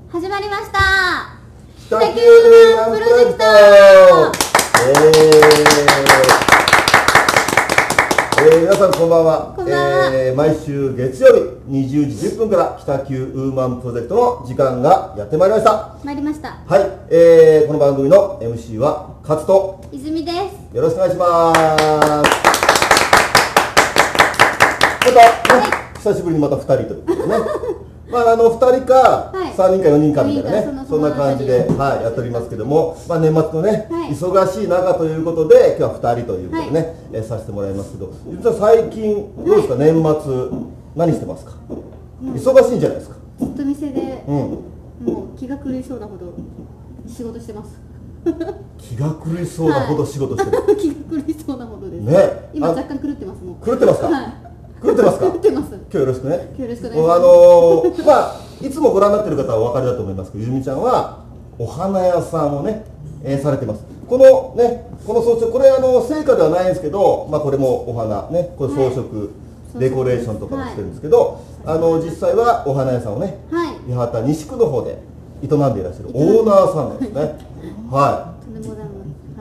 始まりました。 北九ウーマンプロジェクト。皆さんこんばんは。 こんばんは。 毎週月曜日20時10分から北九ウーマンプロジェクトの時間がやってまいりました。 参りました。 はい、この番組の MC は勝と泉です。 よろしくお願いします。また、久しぶりにまた2人ということでね。2人か3人か4人かみたいなね、そんな感じで、やっておりますけども、年末のね、忙しい中ということで、今日は2人ということでね、させてもらいますけど、実は最近、どうですか、年末、何してますか？忙しいんじゃないですか？ ずっと店で、もう気が狂いそうなほど仕事してます。 気が狂いそうなほど仕事してる。 気が狂いそうなほどです。 ね、 今若干狂ってます。もう狂ってますか？狂ってますか？ 狂ってます。 今日よろしくね。 よろしくお願いします。 いつもご覧になっている方はお分かりだと思いますけど、ゆみちゃんはお花屋さんをね、されてます。この装飾、これ成果ではないんですけど、これもお花ね、これ装飾、デコレーションとかもしてるんですけど、実際はお花屋さんをね、八幡西区の方で営んでいらっしゃるオーナーさんなんですね。はい。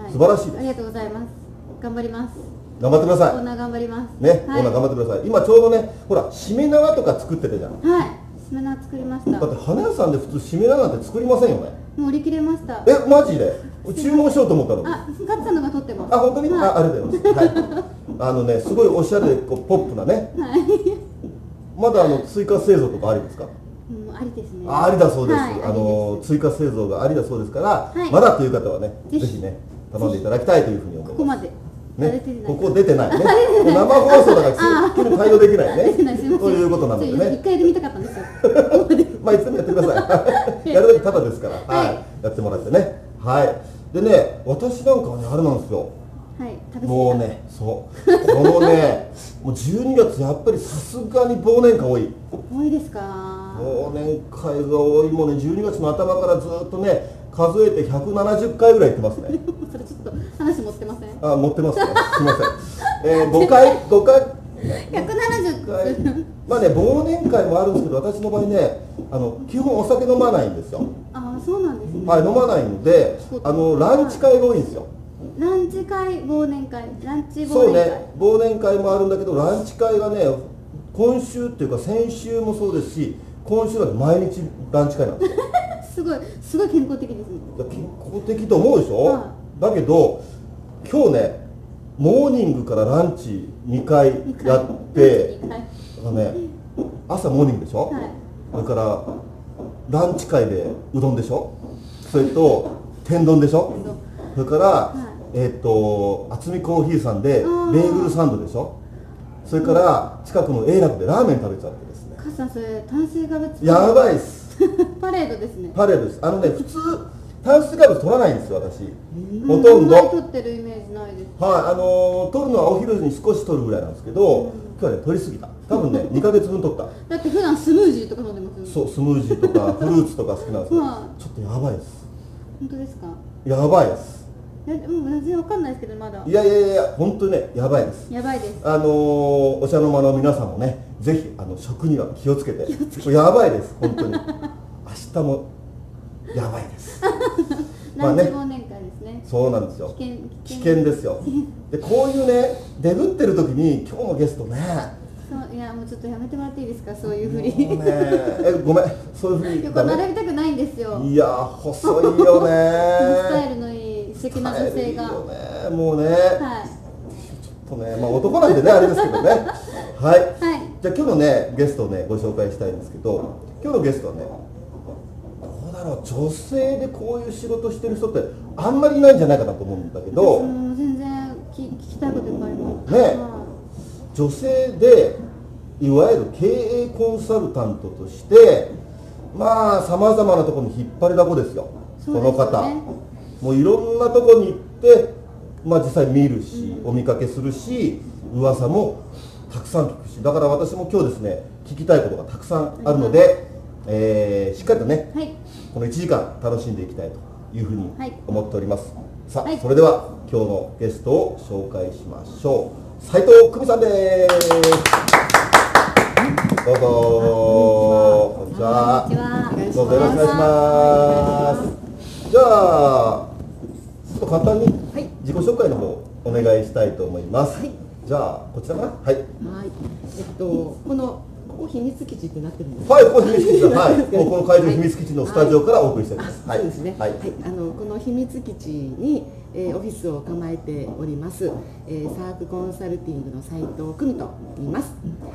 素晴らしいです。 ありがとうございます。頑張ります。 頑張ってください。 オーナー頑張ります。 ね、オーナー頑張ってください。今ちょうどね、ほら、しめ縄とか作ってたじゃん。 はい。しめ縄作りました。 だって花屋さんで普通しめ縄なんて作りませんよね。 もう売り切れました。 マジで？注文しようと思ったのに。 ガッツさんのが取ってます。 本当に？ありがとうございます。すごいおしゃれでポップなね。まだ追加製造とかありですか？ ありですね。 ありだそうです。追加製造がありだそうですから、まだという方はね、ぜひね、頼んでいただきたいというふうに思います。 ここまで。 ね、ここ出てないね。生放送だから急に対応できないね。ということなのでね。 一回で見たかったんですよ。 いつでもやってください。やるだけただですから、やってもらってね。でね、私なんかはね、あれなんですよ。もうね、このね、もう12月やっぱりさすがに忘年会多い。 多いですか？ 忘年会が多い。もうね、12月の頭からずっとね、数えて170回ぐらい行ってますね。 それちょっと話持ってません？ 持ってますね。すみません。5回。 170 回。忘年会もあるんですけど、私の場合ね、基本お酒飲まないんですよ。 そうなんですね。 飲まないので、ランチ会が多いんですよ。 ランチ会、忘年会、ランチ忘年会。 そうね、忘年会もあるんだけど、ランチ会がね、今週っていうか先週もそうですし、今週は毎日ランチ会なんですよ。 すごい健康的ですね。 健康的と思うでしょ？だけど今日ね、モーニングからランチ2回やって、朝モーニングでしょ？それからランチ会でうどんでしょ？それと天丼でしょ？それから渥美コーヒーさんでベーグルサンドでしょ？それから近くの永楽でラーメン食べちゃってですね。 カズさん、それ炭水化物やばいっす。 パレードですね。 パレードです。普通炭水化物取らないんですよ、私。ほとんど。 取ってるイメージないです。 取るのはお昼に少し取るぐらいなんですけど、今日はね、取りすぎた。多分ね、2ヶ月分取った。 だって普段スムージーとか飲んでますよね。 そう、スムージーとかフルーツとか好きなんですけど、ちょっとやばいです。 本当ですか？ やばいです。 全然わかんないですけど、まだ。 いや、本当にね、やばいです。 やばいです。 お茶の間の皆さんもね、ぜひ食には気をつけて。やばいです、本当に。明日もやばいです。 ランチ忘年会ですね。 そうなんですよ。危険ですよ。で、こういうね、デブってる時に今日のゲストね。 いや、もうちょっとやめてもらっていいですか、そういうふり。 ごめん、そういうふり。 横並びたくないんですよ。 いや、細いよね。 スタイルのいい素敵な女性が。 もうね。ちょっとね、男なんでね、あれですけどね。じゃあ今日のね、ゲストをね、ご紹介したいんですけど、今日のゲストはね、どうだろう、女性でこういう仕事してる人ってあんまりいないんじゃないかなと思うんだけど。 全然聞きたいこといっぱいあります。 ね。女性でいわゆる経営コンサルタントとしてさまざまなところに引っ張りだこですよ、この方。もういろんなところに行って実際見るし、お見かけするし、噂もたくさん聞くし、だから私も今日ですね、聞きたいことがたくさんあるので、しっかりとね、この1時間楽しんでいきたいというふうに思っております。さあ、それでは今日のゲストを紹介しましょう。斉藤久美さんです。どうぞ。こんにちは。どうどうぞよろしくお願いします。じゃあちょっと簡単に自己紹介の方お願いしたいと思います。じゃあこちらかな。はい。 ここ秘密基地ってなってるんですか。はい、ここ秘密基地だ。はい。ここの会場秘密基地のスタジオからお送りしております。はい。 そうですね。はい。この秘密基地にオフィスを構えております。サークコンサルティングの斉藤久美と言います。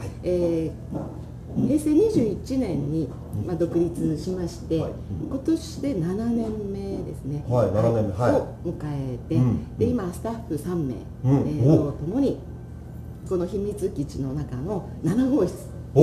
平成21年に独立しまして、今年で7年目ですね。 はい、7年目。はい。 を迎えて、で今スタッフ3名とともにこの秘密基地の中の7号室。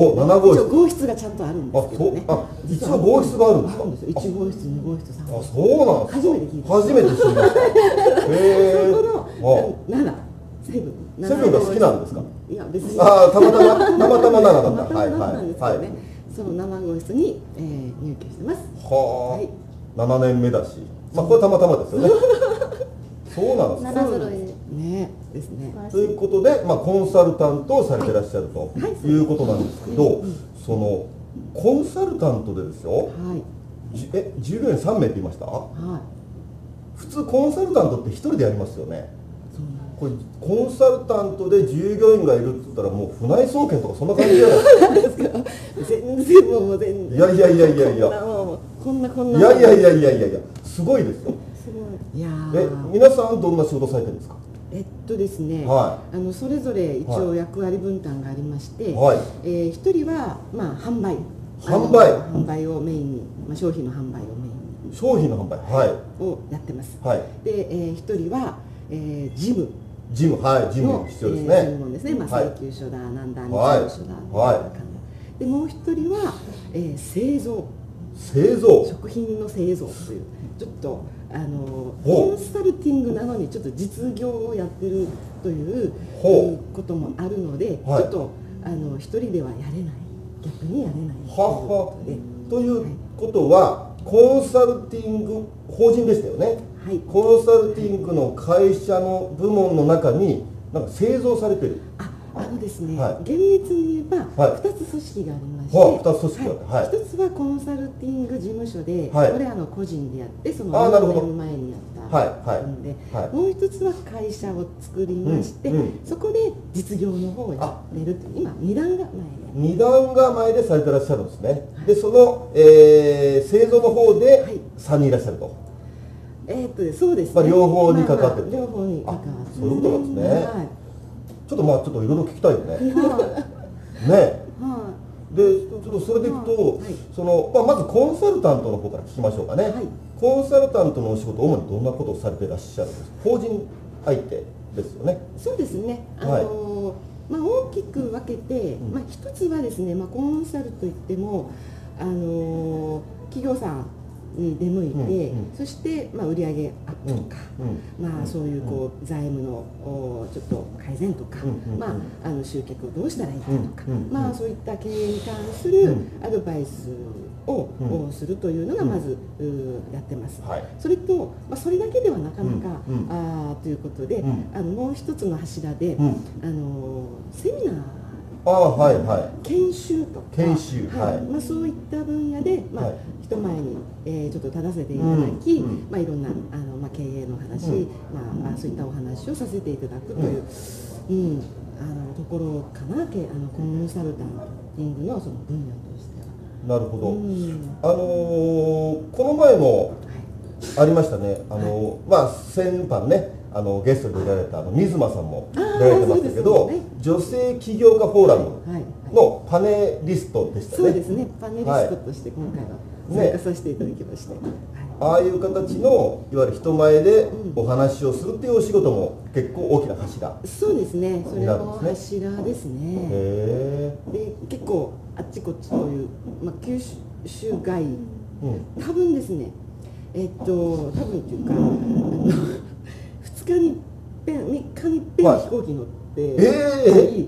7号室。 一応号室がちゃんとあるんですけどね。 一応号室があるんですか。 1号室、2号室、3号室。 そうなんですか。 初めて聞いた。 初めて知りました。 そこの7、セブンが好きなんですか。 いや別に。 たまたま7だった。 たまたまなんですけどね。その7号室に入居してます。 はあ。7年目だし、これたまたまですよね。そうなんですか。 7揃いねですね。 ということで、コンサルタントをされてらっしゃるということなんですけど、そのコンサルタントでですよ。従業員3名って言いました。普通コンサルタントって1人でやりますよね。これコンサルタントで従業員がいるって言ったらもう船井総研とかそんな感じじゃないですか。 全然もう全然。いやいやいやいやいや。 こんな。 いやいやいやいやいやいや、すごいですよ。 いや皆さんどんな仕事されてるんですか。 ですね、それぞれ一応役割分担がありまして、一人は販売をメインに、商品の販売をメインに商品の販売をやってます。 で、 一人は事務必要ですね。 専門ですね。請求書だなんだ、日用書だで、もう一人は製造食品の製造というちょっとコンサルティングなのにちょっと実業をやってるということもあるので、ちょっと一人ではやれない、逆にやれないということはコンサルティング法人でしたよね。コンサルティングの会社の部門の中になんか製造されてる。 ですね、厳密に言えば2つ組織がありまして、 2つ組織が 1つはコンサルティング事務所で、これ個人でやってその 7 年前にやったので、もう1つは会社を作りまして、そこで実業の方をやってるって今2段構えでされてらっしゃるんですね。でその、製造の方で3人いらっしゃると。 そうですね。 両方に関わってる。 両方に関わってる。 そういうことなんですね。ちょっといろいろ聞きたいよね。ね。で、ちょっとそれでいくと、まずコンサルタントの方から聞きましょうかね。コンサルタントのお仕事、主にどんなことをされていらっしゃるんですか。法人相手ですよね。 そうですね。大きく分けて、一つはですね、コンサルといっても企業さんに出向いて、そして売上アップとか、そういう財務のちょっと改善とか、集客をどうしたらいいかとか、そういった経営に関するアドバイスをするというのがまずやってます。それとそれだけではなかなかということで、もう一つの柱でセミナー研修とかそういった分野で人前にちょっと立たせていただき、いろんな経営の話、そういったお話をさせていただくというところかな、コンサルタンティングのその分野としては。 なるほど。この前もありましたね。先般ね。ゲストで出られた水間さんも出られてましたけど、女性起業家フォーラムのパネリストでしたね。 そうですね。パネリストとして今回は参加させていただきまして、 ああいう形のいわゆる人前でお話をするっていうお仕事も結構大きな柱。 そうですね。それも柱ですね。で結構あっちこっちという九州外、多分ですね。多分っていうか。2日に一遍、3日に一遍飛行機乗って、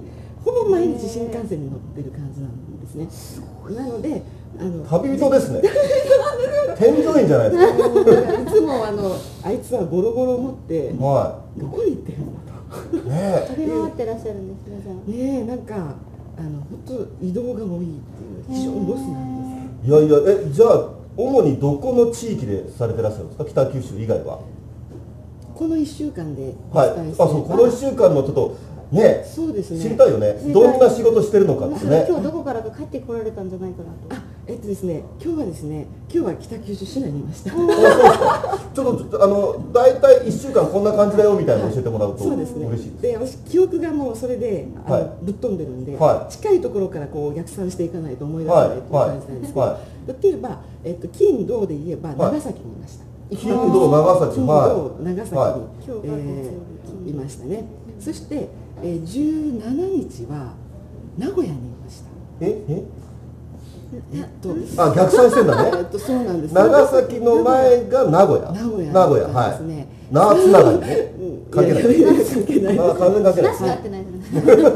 ほぼ毎日新幹線に乗ってる感じなんですね。なので旅人ですね。添乗員じゃないですか。 いつもあいつはゴロゴロ持ってどこに行ってるんだと。 飛び回ってらっしゃるんですね。 なんか本当移動が多いっていう非常にボスなんです。 いやいやじゃあ主にどこの地域でされてらっしゃるんですか、北九州以外は。 この1週間でおはい、 伝えそう、この1週間のちょっとね、 そうですね、 知りたいよね、どんな仕事してるのかってね。 今日どこからか帰ってこられたんじゃないかなと。 ですね、今日は北九州市内にいました。 そうですか。ちょっと大体1週間こんな感じだよみたいなの教えてもらうとそうですね。 嬉しいです。 で、私記憶がもうそれでぶっ飛んでるんで、近いところからこう逆算していかないと思い出せないという感じなんですけど、例えば金土で言えば長崎にいました。 金土長崎、 金土長崎にいましたね。そして17日は名古屋にいました。 逆算してんだね。 そうなんです。 長崎の前が名古屋。名古屋、はい。なつながりね。関係ない。 関係ない。 完全関係ない。 なしかってない。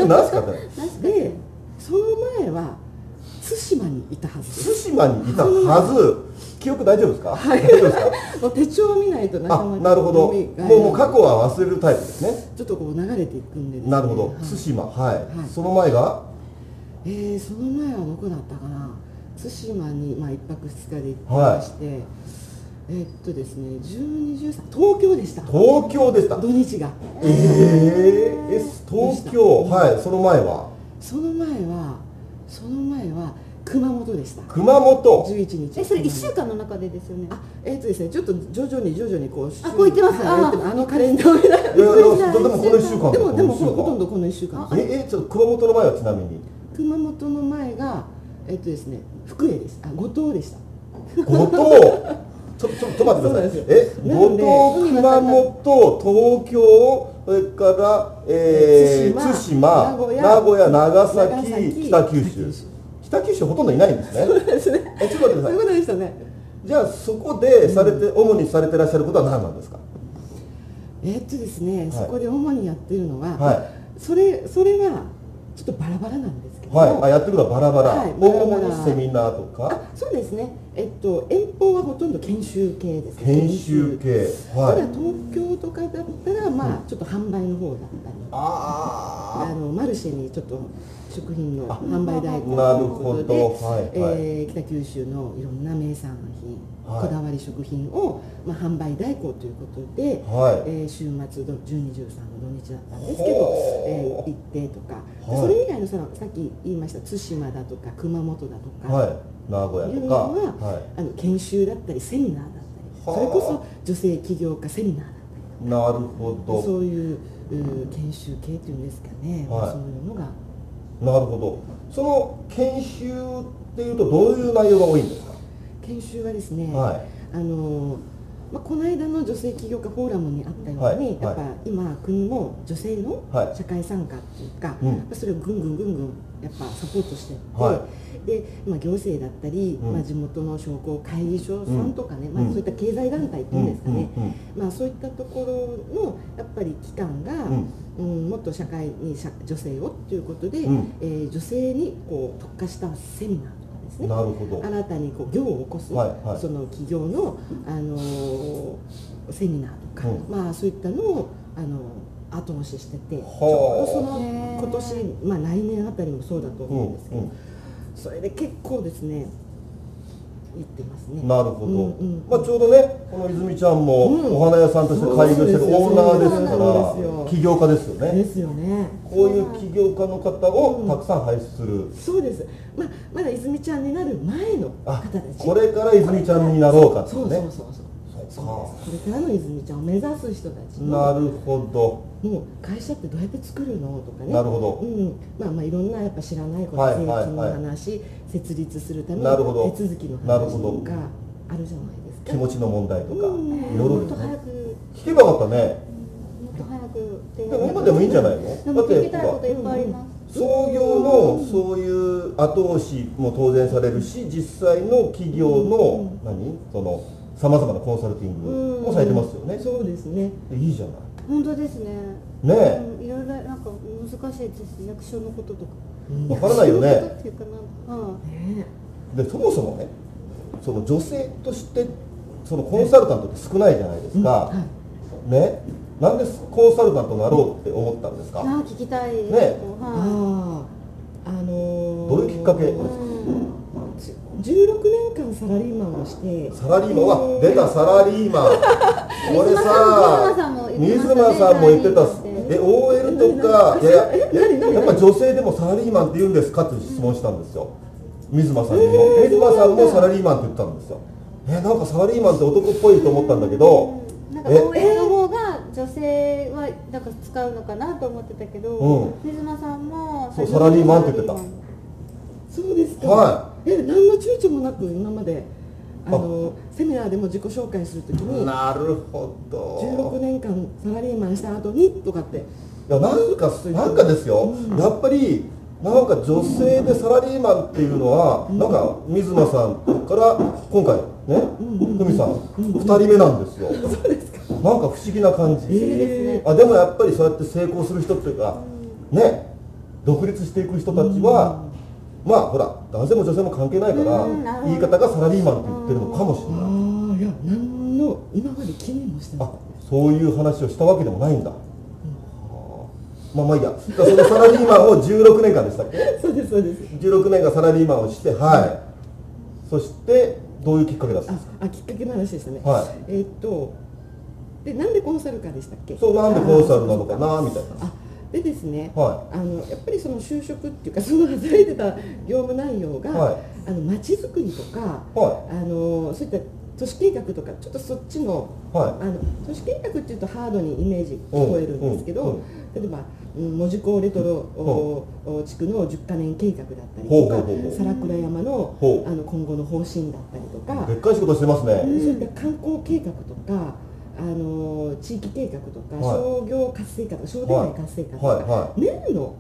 なしかってない。で、その前は対馬にいたはずです。 対馬にいたはず。記憶大丈夫ですか？ はい。 大丈夫ですか？ もう手帳を見ないとなかなか。 なるほど。もう過去は忘れるタイプですね。 ちょっとこう流れていくんで。 なるほど。対馬、はい。その前が？ その前はどこだったかな。対馬に1泊2日で行ってまして、ですね、12、13、東京でした。 東京でした。 土日が。 東京、はい。その前は？ その前は熊本でした。 熊本。 11日。 それ1週間の中でですよね。 ですね、ちょっと徐々にこう。 こう言ってます。 カレンダーを見ながら。 でもこの1週間。 でもほとんどこの1週間。 ちょっと熊本の前はちなみに。 熊本の前がですね、福江です。五島でした。 五島。ちょっと待ってください。五島、熊本、東京、それから対馬、名古屋、長崎、北九州。北九州ほとんどいないんですね。 そうですね。 ちょっと待ってください。 そういうことでしたね。 じゃあそこで主にされてらっしゃることは何なんですか？ ですね、そこで主にやってるのは、それはちょっとバラバラなんですけど、 やってることはバラバラ。主にセミナーとか。 そうですね。遠方はほとんど研修系です。 研修系。 ただ東京とかだったらちょっと販売の方だったり、マルシェにちょっと食品の販売代行ということで、北九州のいろんな名産品、こだわり食品を販売代行ということで、週末12、13の土日だったんですけど、行ってとか、それ以外のさっき言いました対馬だとか熊本だとか名古屋とかは研修だったりセミナーだったり、それこそ女性起業家セミナーだったり、 なるほど、 そういう研修系っていうんですかね、そういうのが。 なるほど。その研修っていうとどういう内容が多いんですか？ 研修はですね、この間の女性起業家フォーラムにあったように、やっぱ今国も女性の社会参加っていうか、それをぐんぐんやっぱサポートしていって、で行政だったり、地元の商工会議所さんとかね、そういった経済団体っていうんですかね、そういったところのやっぱり機関が、もっと社会に女性をっていうことで、女性にこう特化したセミナーとかですね、 なるほど、 新たにこう業を起こす、その企業の、セミナーとか、そういったのを後押ししてて、ちょうどその今年、来年あたりもそうだと思うんですけど、それで結構ですね言ってますね。 なるほど。ちょうどね、この泉ちゃんもお花屋さんとして開業してるオーナーですから起業家ですよね。 ですよね。 こういう起業家の方をたくさん輩出する。 そうです。まだ泉ちゃんになる前の方たち。 これから泉ちゃんになろうかってね。 そう。これからの泉ちゃんを目指す人たちの。 なるほど。 もう会社ってどうやって作るのとかね。 なるほど。 いろんなやっぱ知らないこと、税金の話、設立するための手続きの話とかあるじゃないですか。 気持ちの問題とか、いろいろもっと早く聞けばよかったね。 もっと早く。 でも今でもいいんじゃないの？ でも聞きたいこといっぱいあります。 創業のそういう後押しも当然されるし、実際の企業のさまざまなコンサルティングもされてますよね。 そうですね。 いいじゃない。 本当ですね。 ねえ。いろいろなんか難しいです。役所のこととか。 わからないよね。 っていうかでそもそもね、その女性としてそのコンサルタントって少ないじゃないですか。ね。なんでコンサルタントになろうって思ったんですか？ 聞きたいです。 ね。 どういうきっかけ？ 16年間サラリーマンをして、 サラリーマンは出たサラリーマンこれさ水間さんも言ってた OL とかやっぱ女性でもサラリーマンって言うんですかって質問したんですよ。水間さんにも水間さんもサラリーマンって言ったんですよ。なんかサラリーマンって男っぽいと思ったんだけど、 なんか OL の方が女性はなんか使うのかなと思ってたけど、水間さんもそうサラリーマンって言ってた。 そうですか。 はい。 何の躊躇もなく今までセミナーでも自己紹介するときに、 なるほど。 16年間サラリーマンした後にとかって。 いやなんかですよ。やっぱりなんか女性でサラリーマンっていうのはなんか水間さんから今回ね、久美さん2人目なんですよ。 そうですか。 なんか不思議な感じ。でもやっぱりそうやって成功する人っていうかね、独立していく人たちは。まあほら男性も女性も関係ないから言い方がサラリーマンって言ってるのかもしれない。 ああ、いや何の今まで気にもしてない。 そういう話をしたわけでもないんだ。まあいいや。そのサラリーマンを16年間でしたっけ？ そうですそうです。 16年間サラリーマンをして、はい。そしてどういうきっかけだったんですか？ きっかけの話でしたね。 はい。 でなんでコンサルかでしたっけ？ そう、なんでコンサルなのかなみたいな。 でですね、 はやっぱりその就職っていうかその働いてた業務内容が、街づくりとか、そういった都市計画とかちょっとそっちの、都市計画っていうとハードにイメージ聞こえるんですけど、例えば門司港レトロ地区の10カ年計画だったりとか、皿倉山の今後の方針だったりとか、 でっかい仕事してますね。 そういった観光計画とか。地域計画とか、商業活性化とか商店街活性化とか、面の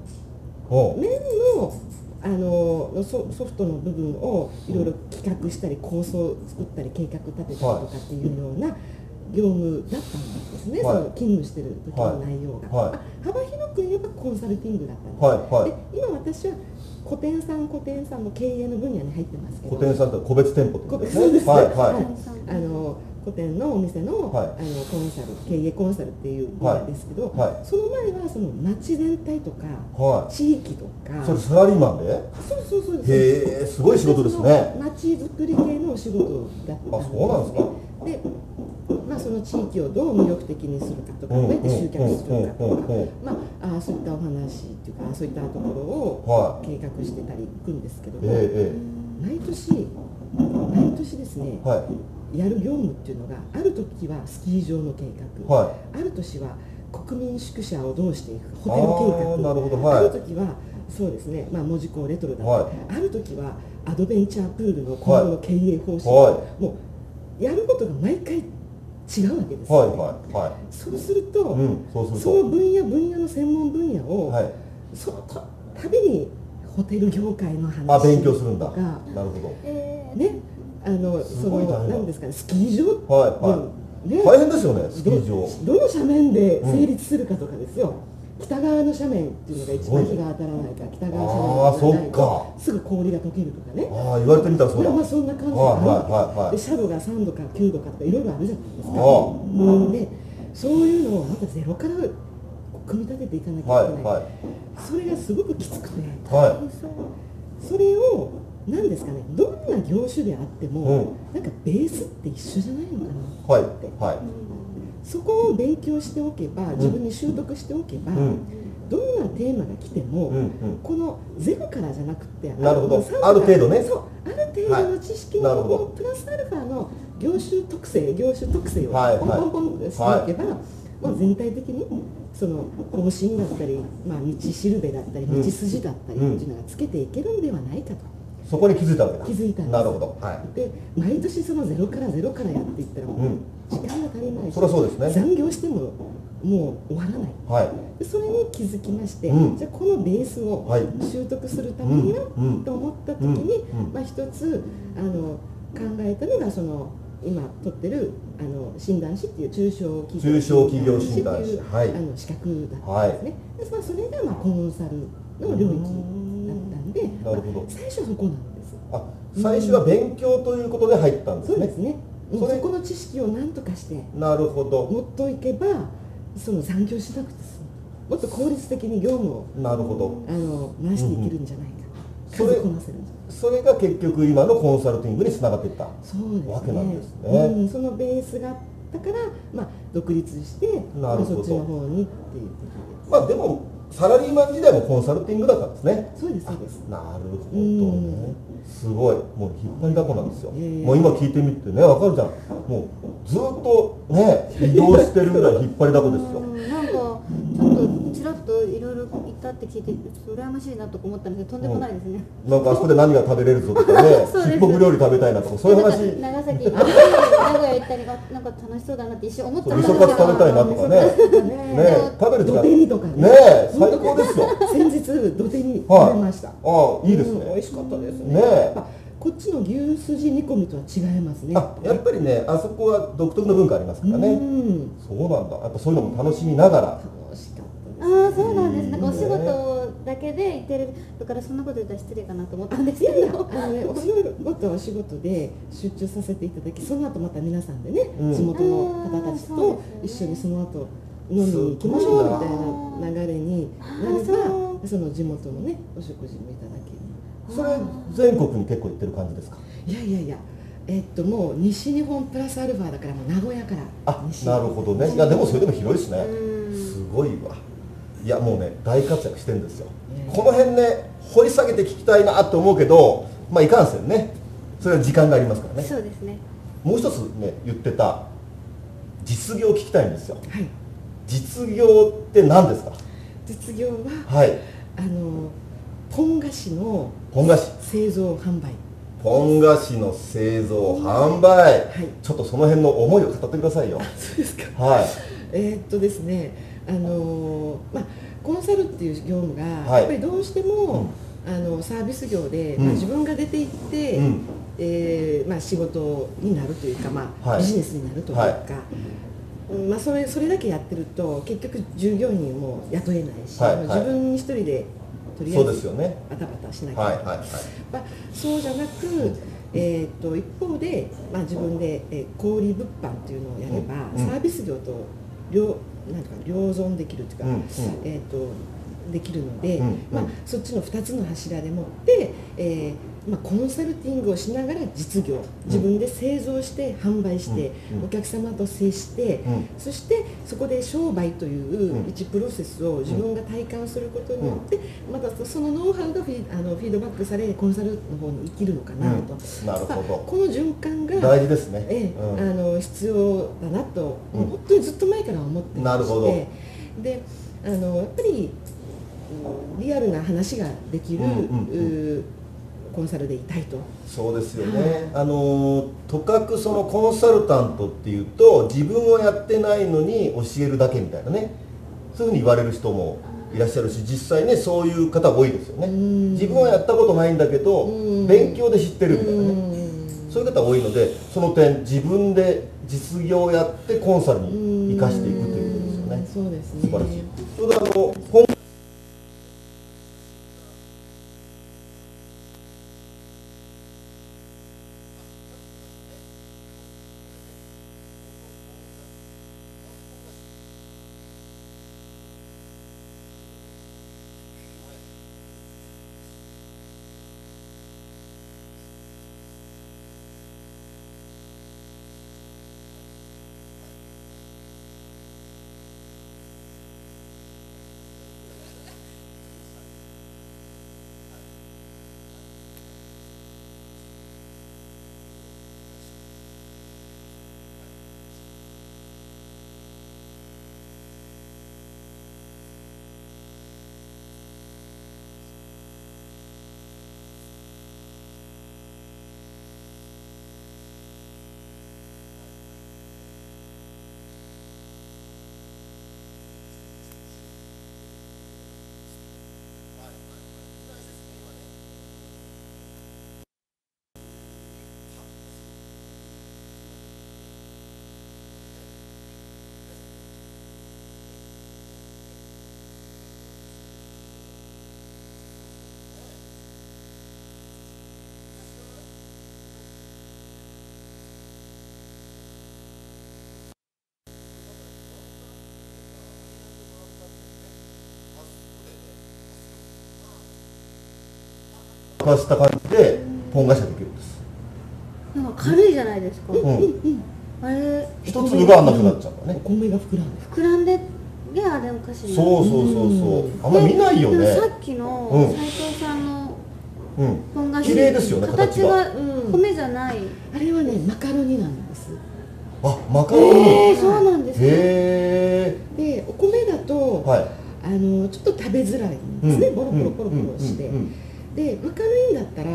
ソフトの部分をいろいろ企画したり構想を作ったり計画立てたりとかっていうような業務だったんですね、その勤務してる時の内容が、幅広く言えばコンサルティングだったんです。で今私は個店さんの経営の分野に入ってますけど、 個店さんって個別店舗ってことですね。 そうですね。個店のお店の、コンサル、経営コンサルっていう分野ですけど、その前はその町全体とか、地域とか、 それサラリーマンで？ そうです。 へえ、すごい仕事ですね。 町づくり系のお仕事だったんですね。 そうなんですか。 で、その地域をどう魅力的にするかとか、どうやって集客するかとか、そういったお話っていうか、そういったところを計画してたりいくんですけども、毎年ですね、やる業務っていうのが、ある時はスキー場の計画、ある年は国民宿舎をどうしていくか、ホテル計画、ある時はそうですね、門司港レトロだったり、ある時はアドベンチャープールの今後の経営方針、もうやることが毎回違うわけですよね。そうすると、その分野の専門分野を、その度にホテル業界の話とか、 勉強するんだ。なるほど。 ね、なんですかね、スキー場、 大変ですよね、スキー場。 どの斜面で成立するかとかですよ。北側の斜面っていうのが一番日が当たらないから、北側斜面がすぐ氷が溶けるとかね。 言われてみたらそうだ。 そんな感じで、斜度が3度か9度かとかいろいろあるじゃないですか。で、そういうのをまたゼロから組み立てていかなきゃいけない。それがすごくきつくて、それを何ですかね、どんな業種であっても、なんかベースって一緒じゃないのかなって、そこを勉強しておけば、自分に習得しておけば、どんなテーマが来ても、このゼロからじゃなくて、 なるほど、ある程度ね、 ある程度の知識のプラスアルファの業種特性をポンポンとしておけば、全体的にその方針だったり、道しるべだったり、道筋だったりっていうのがつけていけるんではないかと。 そこに気づいたわけだ。 気づいたんです。 なるほど。 で、毎年そのゼロからやっていったら、もう時間が足りないし、 そりゃそうですね。 残業してももう終わらない。でそれに気づきまして、じゃあこのベースを習得するためにはと思った時に、一つ考えたのがその今取ってる診断士っていう中小企業診断士っていう資格だったんですね。でそれがコンサルの領域だったんで、最初はそこなんです。 最初は勉強ということで入ったんですね。 そうですね。そこの知識を何とかしてなるほど持っておけば、その残業しなくて済む、もっと効率的に業務を回していけるんじゃないか、数こなせるんじゃないか。 それが結局今のコンサルティングにつながっていったわけなんですね。 そのベースがあったから、独立して、そっちの方にっていうことで。 でもサラリーマン時代もコンサルティングだったんですね。 そうですそうです。 なるほどね。すごい、もう引っ張りだこなんですよ。もう今聞いてみてね、わかるじゃん。もうずっとね移動してるぐらい引っ張りだこですよ。 なんかちょっとちらっといろいろ言ったって聞いて羨ましいなと思ったんですけど、とんでもないですね。 なんかあそこで何が食べれるぞとかね、七国料理食べたいなとかそういう話。 長崎行ったり名古屋行ったりがなんか楽しそうだなって一瞬思ったんですけど。 味噌カツ食べたいなとかね。ね食べる時間。 土手煮とかね最高ですよ。 先日土手に食べました。 いいですね。 美味しかったですね。こっちの牛すじ煮込みとは違いますね。 やっぱりね、あそこは独特の文化ありますからね。そうなんだ。やっぱそういうのも楽しみながら。 楽しかったです。 そうなんです。なんかお仕事だけで行ってるだからそんなこと言ったら失礼かなと思ったんですけど。 お仕事はお仕事で出張させていただき、その後また皆さんでね、地元の方たちと一緒にその後飲みに行きましょうみたいな流れになれば、その地元のねお食事もいただける。 それ全国に結構行ってる感じですか？ いや、もう西日本プラスアルファだからもう名古屋から。 なるほどね。いやでもそれでも広いですね。すごいわ。いやもうね大活躍してるんですよ。この辺ね掘り下げて聞きたいなって思うけど、いかんせんね。それは時間がありますからね。 そうですね。 もう一つね言ってた実業を聞きたいんですよ。 はい。 実業って何ですか？ 実業ははいポン菓子の製造販売。 ポン菓子の製造販売、ちょっとその辺の思いを語ってくださいよ。 そうですか。 はい。 ですね、コンサルっていう業務がやっぱりどうしても、サービス業で、自分が出ていって、仕事になるというか、ビジネスになるというか、それだけやってると結局従業員も雇えないし、自分一人でとりあえずバタバタしなきゃいけない。そうじゃなく、一方で、自分で、小売物販っていうのをやれば、サービス業と両存できるというか、できるので、そっちの2つの柱でもって、コンサルティングをしながら実業、自分で製造して販売して、お客様と接して、そしてそこで商売という一プロセスを自分が体感することによって、またそのノウハウがフィードバックされコンサルの方に生きるのかなと。 なるほど。 この循環が大事ですね。 必要だなと、本当にずっと前から思ってまして、でやっぱりリアルな話ができるコンサルでいたいと。 そうですよね。とかくそのコンサルタントっていうと自分をやってないのに教えるだけみたいなね、そういうふうに言われる人もいらっしゃるし、実際ねそういう方多いですよね。自分はやったことないんだけど勉強で知ってるみたいなね、そういう方多いので、その点自分で実業をやってコンサルに生かしていくということですよね。 そうですね。 素晴らしい。ちょうどした感じでポン菓子ができるんです。 なんか軽いじゃないですか。あれ一粒があんなふうになっちゃうんだね。 お米が膨らんで膨らんであれお菓子になる。 そうそうそうそう。あんま見ないよね。 さっきの斉藤さんのポン菓子、 綺麗ですよね、 形が米じゃない。 あれはねマカロニなんです。 あ、マカロニ。 そうなんですね。 でお米だとちょっと食べづらいんですね。ボロボロボロボロして。でマカロニだったら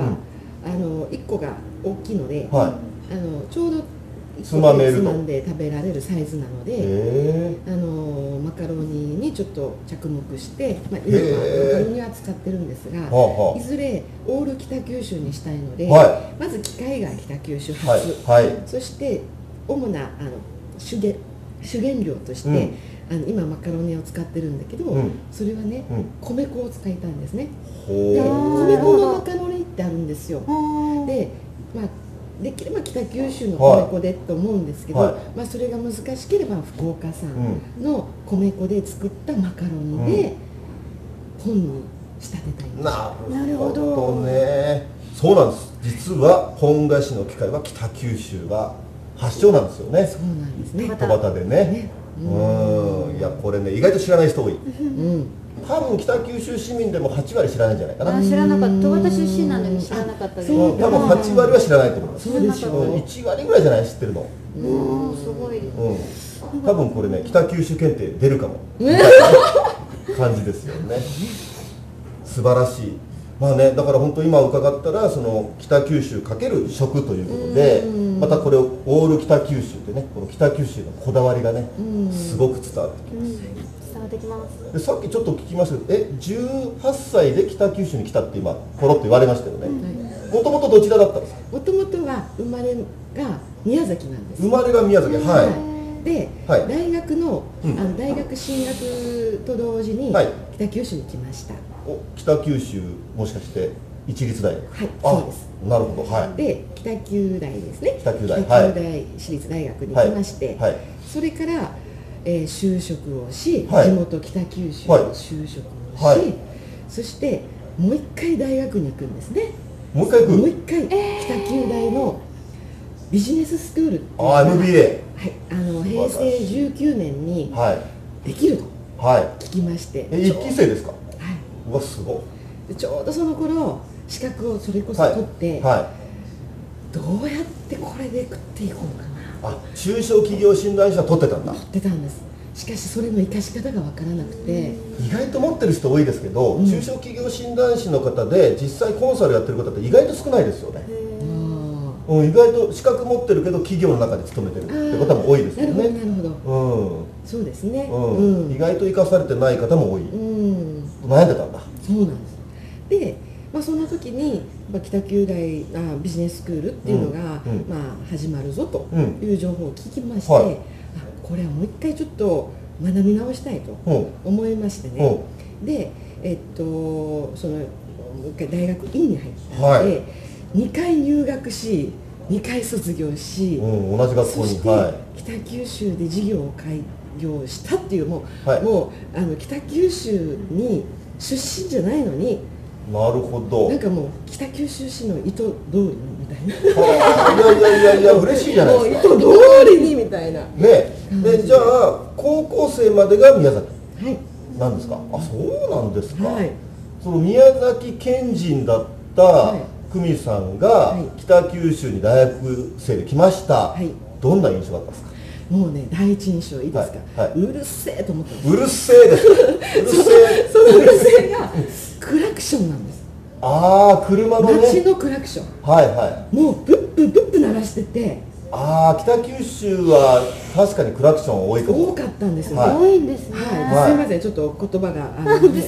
1個が大きいので、ちょうどつまんで食べられるサイズなので、マカロニにちょっと着目して、今マカロニは使ってるんですが、いずれオール北九州にしたいので、まず機械が北九州発、そして主な主原料として、今マカロニを使ってるんだけど、それはね、米粉を使いたいんですね。で米粉のマカロニってあるんですよ。で、できれば北九州の米粉でと思うんですけど、それが難しければ福岡産の米粉で作ったマカロニでポンに仕立てたいんです。 なるほどね。そうなんです。実はポン菓子の機械は北九州が発祥なんですよね。 そうなんですね。 戸端でね。いやこれね意外と知らない人多い。多分北九州市民でも8割知らないんじゃないかな。 知らなかった。戸端出身なのに知らなかったです。 多分8割は知らないと思います。 そうでしょう。 1割ぐらいじゃない知ってるの。 すごい。 多分これね北九州検定出るかも。感じですよね。素晴らしい。まあね、だから本当今伺ったらその北九州×食ということで、またこれをオール北九州でね、この北九州のこだわりがね、すごく伝わってきます。 伝わってきます。 でさっきちょっと聞きましたけど、18歳で北九州に来たって今ポロッと言われましたよね。もともとどちらだったんですか？ もともとは生まれが宮崎なんです。 生まれが宮崎、 で、大学の大学進学と同時に北九州に来ました。 北九州もしかして一律大学？ そうです。 なるほど。 で北九大ですね。 北九大私立大学に来まして、それから就職をし、地元北九州に就職をし、そしてもう一回大学に行くんですね。 もう一回行く？ もう一回北九大のビジネススクールっていうのが MBA、 平成19年にできると聞きまして、 1期生ですか？うわすごい。 ちょうどその頃資格をそれこそ取って、どうやってこれで食っていこうかな。 中小企業診断士は取ってたんだ。 取ってたんです。しかしそれの生かし方が分からなくて、 意外と持ってる人多いですけど、中小企業診断士の方で実際コンサルやってる方って意外と少ないですよね。意外と資格持ってるけど企業の中で勤めてるって方も多いですよね。 なるほど。そうですね。 意外と生かされてない方も多い。悩んでたんだ。 そうなんです。で、その時に北九大ビジネススクールっていうのが始まるぞという情報を聞きまして、これはもう一回ちょっと学び直したいと思いましてね。で、そのもう一回大学院に入ったので。2回入学し、2回卒業し、 同じ学校に、そして北九州で事業を開業したっていう、もう北九州に出身じゃないのに、 なるほど、 なんかもう北九州市の意図通りみたいな、 いや嬉しいじゃないですか。 もう意図通りにみたいなね。でじゃあ高校生までが宮崎なんですか？そうなんですか。その宮崎県人だった久美さんが北九州に大学生で来ました。どんな印象だったんですか？ もうね、第一印象いいですか？うるせえと思ったんです。 うるせえです。うるせえ。 そのうるせえがクラクションなんです。 車のね。 街のクラクション。もうブップブップ鳴らしてて。 北九州は確かにクラクション多いかも。 多かったんですよ。 多いんですね。 すいません、ちょっと言葉が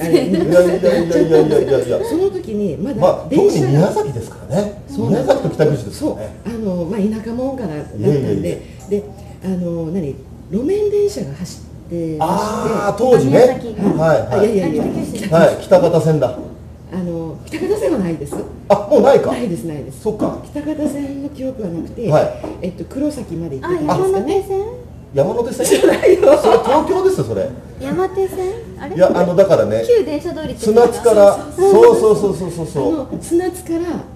いやその時にまだ特に宮崎ですからね。宮崎と北九州ですからね。 田舎者からだったんで、路面電車が走ってまして、 当時ね。北方線だ。 北方線はないです。 もうないか。 ないですないです。 そっか。 北方線の記憶はなくて、黒崎まで行ってたんですかね。 山手線じゃないよ。それ東京ですよそれ。 山手線？あれ？ いやだからね。 旧電車通り。 砂津から。そう。 砂津から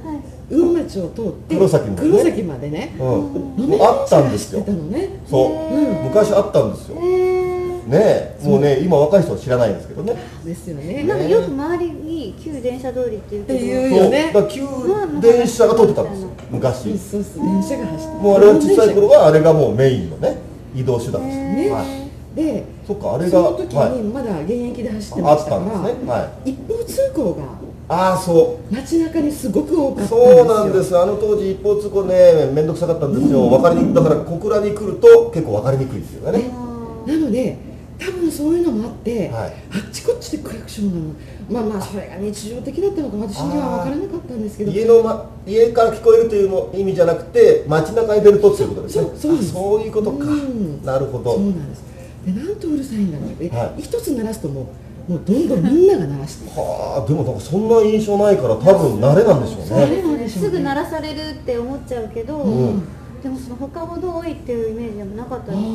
魚町を通って黒崎までね黒崎までね、路面あったんですよ。 走ってたのね。 そう、昔あったんですよ。ね、もうね、今若い人は知らないんですけどね。 ですよね。 なんかよく周りに旧電車通りっていうけど、 っていうよね。 だから旧電車が通ってたんですよ、昔。 そうそう、電車が走って。 もうあれは小さい頃はあれがもうメインのね、移動手段ですね。 はい。 で、 そっか、あれがその時にまだ現役で走ってましたから、 あったんですね。はい。 一方通行がああ、そう街中にすごく多かったんですよ。 そうなんです。あの当時一方通行ね、面倒くさかったんですよ。分かりにくい。だから小倉に来ると結構分かりにくいですよね。 なので多分そういうのもあって、 はい、 あっちこっちでクラクションなの。まあそれが日常的だったのか私には分からなかったんですけど、 家から聞こえるという意味じゃなくて街中に出るとっていうことですね。そういうことか。なるほど。 そうなんです。で、なんとうるさいんだろうって、一つ鳴らすともうどんどんみんなが鳴らしてはあ、でもなんかそんな印象ないから多分慣れなんでしょうね。 すぐ鳴らされるって思っちゃうけど、でもその他ほど多いっていうイメージでもなかったです。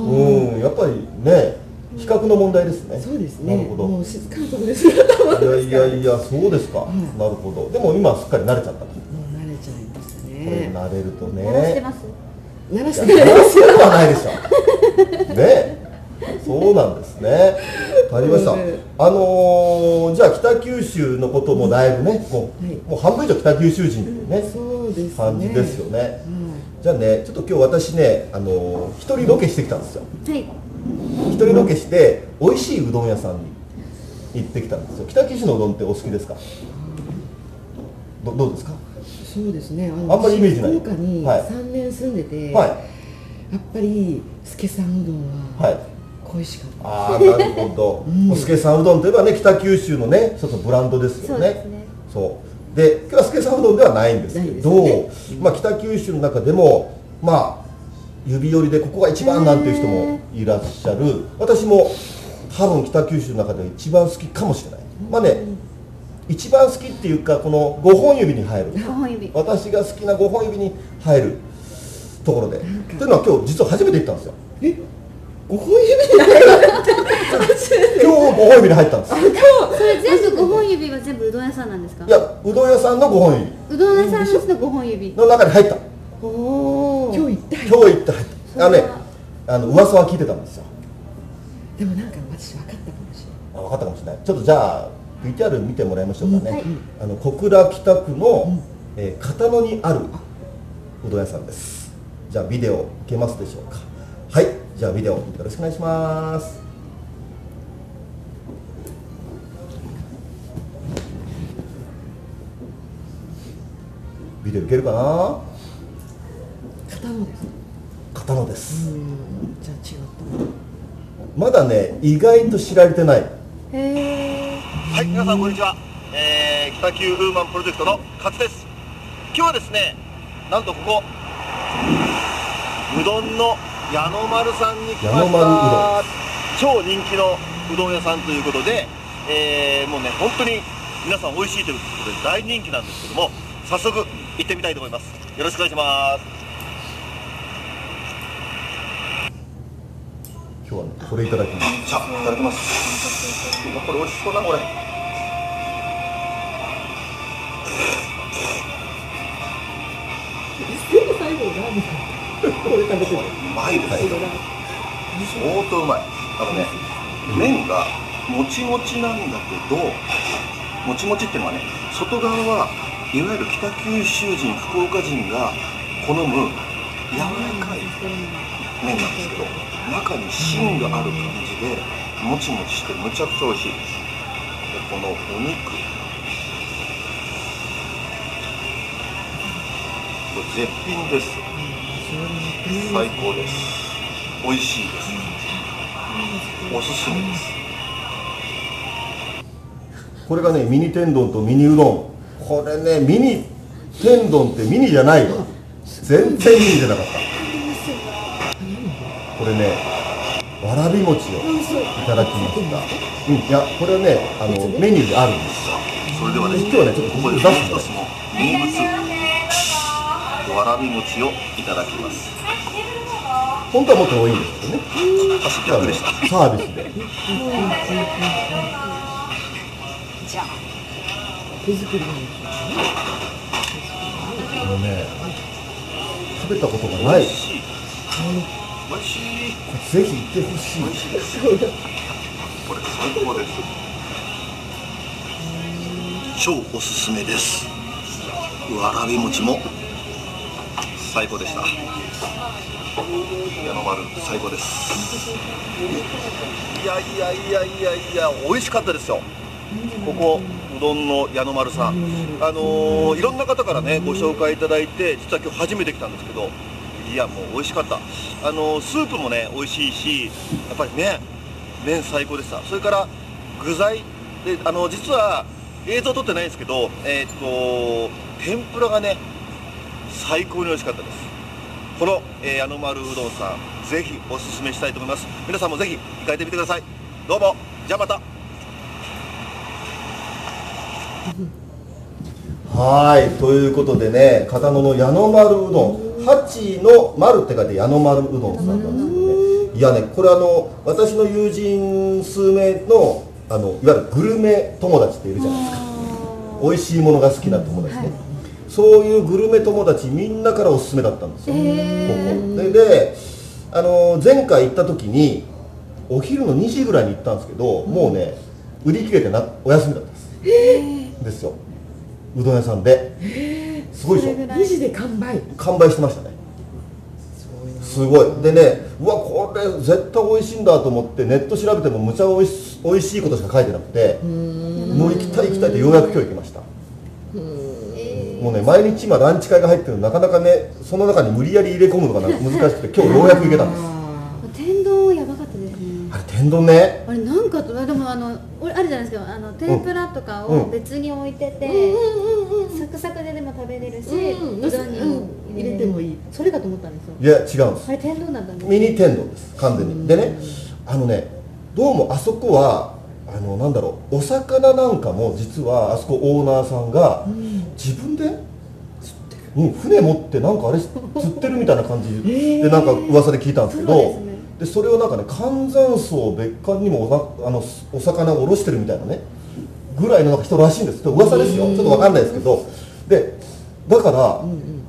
やっぱりね、比較の問題ですね。 そうですね。 なるほど。 もう静かなとこですよ。 いや、そうですか。なるほど。でも今すっかり慣れちゃった。もう慣れちゃいましたね。 これ慣れるとね。 鳴らしてます。 鳴らしてない。 鳴らすことはないでしょ。ね。そうなんですね。ありました。じゃあ北九州のこともだいぶね、もう半分以上北九州人っていうね、感じですよね。じゃあね、ちょっと今日私ね、一人ロケしてきたんですよ。 はい。 一人ロケして美味しいうどん屋さんに行ってきたんですよ。北九州のうどんってお好きですか？どうですか？ そうですね。 あんまりイメージない。 福岡に3年住んでて、やっぱり助さんうどんは恋しかった。 ああ、なるほど。助さんうどんといえばね、北九州のね、ちょっとブランドですよね。そうで、今日は助さんうどんではないんですけど、まあ北九州の中でもまあ指折りでここが一番なんていう人もいらっしゃる。私も多分北九州の中では一番好きかもしれない。まあね、一番好きっていうかこの5本指に入る。私が好きな5本指に入るところで。というのは今日実は初めて行ったんですよ。 5本指に入る今日5本指に入ったんです。 それ全部5本指は全部うどん屋さんなんですか？ いや、うどん屋さんの5本指。 うどん屋さんの5本指の中に入った。 今日行った入った。噂は聞いてたんですよ。 でもなんか私分かったかもしれない。 分かったかもしれない。ちょっとじゃあ VTR 見てもらいましょうかね。小倉北区の片野にあるうどん屋さんです。じゃあビデオいけますでしょうか。はい、じゃあビデオよろしくお願いします。ビデオいけるかな？ 片野です。 片野です。 じゃあ違った。 まだね、意外と知られてない。 はい、皆さんこんにちは。北九ウーマンプロジェクトの勝です。今日はですね、なんとここうどんの矢野丸さんに来ました。超人気のうどん屋さんということで、もうね本当に皆さん美味しいということで大人気なんですけども、早速行ってみたいと思います。よろしくお願いします。 今日はね、これいただきます。 じゃあいただきます。これ美味しそうなこれ。 最後何ですか？これ食べてる。 うまいですよ。相当うまい。麺がもちもちなんだけど、もちもちっていうのはね、外側はいわゆる北九州人、福岡人が好む柔らかい麺なんですけど、中に芯がある感じでもちもちしてむちゃくちゃ美味しいです。でこのお肉、これ絶品です。最高です。美味しいです。おすすめです。 これがね、ミニ天丼とミニうどん。これね、ミニ天丼ってミニじゃないよ。全然ミニじゃなかった。これね、わらび餅をいただきました。いや、これはね、メニューであるんですよ。 それではね、 今日はね、ちょっとここで出すんです。 名物わらび餅をいただきます。 本当はもっと多いんですけどね。 私逆でした。 サービスで。 じゃあ手作りのね、食べたことがない。 美味しい。 ぜひ行ってほしい。 美味しいです。これ最高です。超おすすめです。わらび餅も最高でした。矢野丸最高です。いや美味しかったですよ。ここうどんの矢野丸さん、いろんな方からねご紹介いただいて、実は今日初めて来たんですけど、いやもう美味しかった。スープもね美味しいし、やっぱり麺最高でした。それから具材で実は映像撮ってないんですけど、天ぷらがね最高に美味しかったです。この、矢野丸うどんさん、ぜひおすすめしたいと思います。皆さんもぜひ行かれてみてください。どうも、じゃあまた。 はい、ということでね、片野の矢野丸うどん、八の丸って書いて矢野丸うどんさんなんですけどね。いやね、これ私の友人数名のいわゆるグルメ友達っているじゃないですか。美味しいものが好きな友達ね。そういうグルメ友達みんなからおすすめだったんですよ、ここで、前回行った時にお昼の2時ぐらいに行ったんですけど、もうね売り切れてお休みだったんですよ、うどん屋さんですごいでしょ。 2時で完売してましたね。すごいでね、うわこれ絶対美味しいんだと思ってネット調べてもむちゃ美味しいことしか書いてなくて、もう行きたいってようやく今日行きました。もうね、毎日今ランチ会が入ってるのなかなかね、その中に無理やり入れ込むのが難しくて、今日ようやく行けたんです。 天丼やばかったですね。 あれ天丼ね、 あれなんかでもあるじゃないですか、天ぷらとかを別に置いてて、サクサクでも食べれるし、うどんにも入れてもいい、それかと思ったんですいやよ。 違うんです。 あれ天丼だったんです。 ミニ天丼です、完全に。でね、どうもあそこはなんだろう、お魚なんかも実はあそこオーナーさんが自分で船持ってなんかあれ釣ってるみたいな感じでなんか噂で聞いたんですけど、でそれをなんかね、寒山荘別館にもお魚を卸してるみたいなねぐらいのなんか人らしいんです。噂ですよ、ちょっと分かんないですけど。でだから